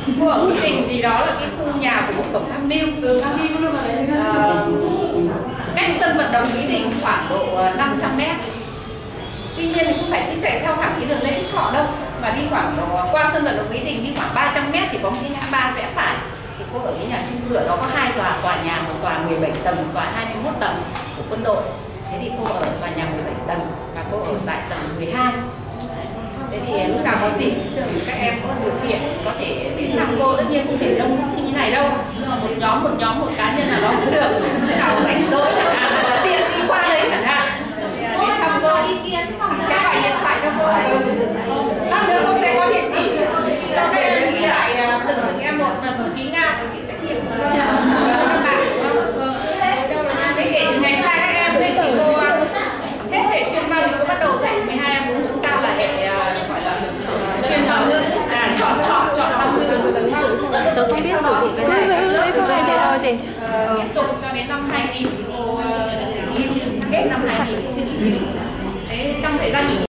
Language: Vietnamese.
Cô ở Mỹ Đình thì đó là cái khu nhà của một tổng tham mưu. Cách sân vận động Mỹ Đình khoảng độ 500 mét. Tuy nhiên thì không phải cứ chạy theo thẳng cái đường Lê Đức Thọ đâu, mà đi khoảng độ qua sân vận động Mỹ Đình đi khoảng 300 mét thì có một cái ngã ba rẽ phải. Thì cô ở cái nhà chung cư đó có 2 tòa nhà, một tòa 17 tầng, một tòa 21 tầng của quân đội. Thế thì cô ở tòa nhà 17 tầng và cô ở tại tầng 12. Thế thì lúc nào có gì các em có điều kiện có thể đến thăm cô, tất nhiên không thể đông như thế này đâu, nhưng mà một nhóm một cá nhân nào đó cũng được, nào rảnh rỗi chẳng hạn, tiện đi qua đấy chẳng hạn, đến thăm cô, ý kiến sẽ gọi điện thoại cho cô. Lát nữa cô sẽ có địa chỉ cho các em ghi lại từng em một ký Nga cho chị trách nhiệm của các bạn. Thế để ngày sau các em thì cô hết hệ chuyên văn thì cô bắt đầu dạy 12 em của chúng ta là hệ gọi là chuyên văn, chọn 50 tôi không biết sử dụng cái này, giữ lấy cái này thôi chị. Tiếp tục cho đến năm 2000 thì cô hết năm 2000. Thế trong thời gian